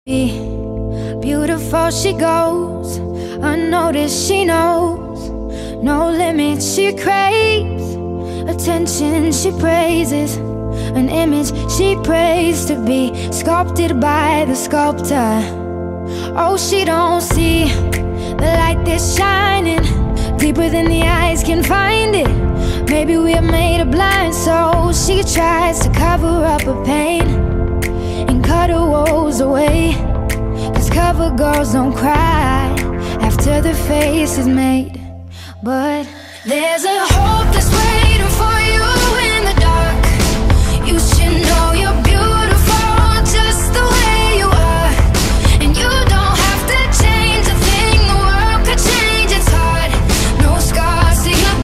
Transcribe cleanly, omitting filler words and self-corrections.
Beautiful she goes, unnoticed she knows, no limits she craves, attention she praises, an image she prays to be sculpted by the sculptor. Oh, she don't see the light that's shining deeper than the eyes can find it. Maybe we're made of blind souls. She tries to cover up her pain and cut her woes away, 'cause cover girls don't cry after the face is made. But there's a hope